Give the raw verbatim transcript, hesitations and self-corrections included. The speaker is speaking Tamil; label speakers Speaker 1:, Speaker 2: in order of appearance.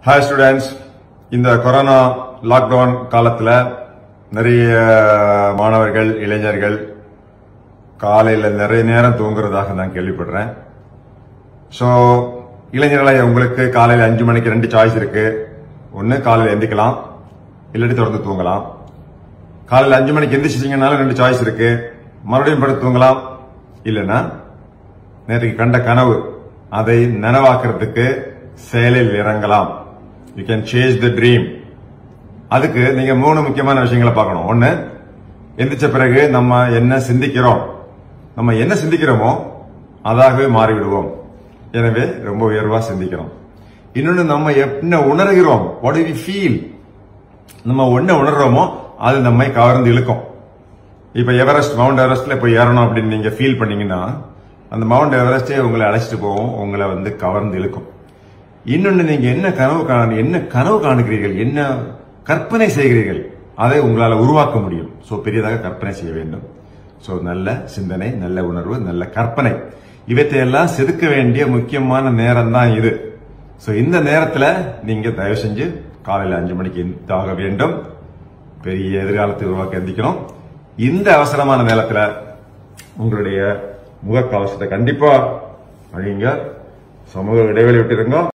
Speaker 1: Hi students, இந்த கொரோனா லாக்டவுன் காலத்துல நிறைய மாணவர்கள் இளைஞர்கள் காலையில நிறைய நேரம் தூங்குறதாக நான் கேள்விப்படுறேன். சோ இளைஞர்களை உங்களுக்கு காலையில அஞ்சு மணிக்கு ரெண்டு சாய்ஸ் இருக்கு. ஒன்னு காலையில எந்திக்கலாம், இல்லாட்டி தொடர்ந்து தூங்கலாம். காலையில அஞ்சு மணிக்கு எந்திரிச்சிட்டீங்கனாலும் ரெண்டு சாய்ஸ் இருக்கு. மறுபடியும் படுத்து தூங்கலாம், இல்லைன்னா நேற்றுக்கு கண்ட கனவு அதை நனவாக்குறதுக்கு செயலில் இறங்கலாம். You can chase the dream. அதுக்கு நீங்க மூணு முக்கியமான விஷயங்களை பார்க்கணும். ஒன்னு, எந்திரிச்ச பிறகு நம்ம என்ன சிந்திக்கிறோம், நம்ம என்ன சிந்திக்கிறோமோ அதாகவே மாறிவிடுவோம். எனவே ரொம்ப உயர்வா சிந்திக்கிறோம். இன்னொன்னு, நம்ம என்ன உணர்கிறோம், what do we feel, நம்ம என்ன உணர்றோமோ அது நம்மை கவர்ந்து இழுக்கும். இப்ப எவரெஸ்ட், மவுண்ட் எவரெஸ்ட்ல போய் ஏறணும் அப்படின்னு நீங்க ஃபீல் பண்ணீங்கன்னா அந்த மவுண்ட் எவரெஸ்டே உங்களை அழைச்சிட்டு போவோம், உங்களை வந்து கவர்ந்து இழுக்கும். இன்னொன்னு, நீங்க என்ன கனவு காண என்ன கனவு காணுகிறீர்கள், என்ன கற்பனை செய்கிறீர்கள், அதை உங்களால உருவாக்க முடியும். சோ பெரியதாக கற்பனை செய்ய வேண்டும். சோ நல்ல சிந்தனை, நல்ல உணர்வு, நல்ல கற்பனை, இவற்றையெல்லாம் செதுக்க வேண்டிய முக்கியமான நேரம் தான் இது. சோ இந்த நேரத்துல நீங்க தயவு செஞ்சு காலையில அஞ்சு மணிக்கு எந்திரியாக வேண்டும். பெரிய எதிர்காலத்தை உருவாக்க எந்திக்கணும். இந்த அவசரமான நேரத்துல உங்களுடைய முகக்கவசத்தை கண்டிப்பா அணிங்க, சமூக இடைவெளி விட்டுருங்க.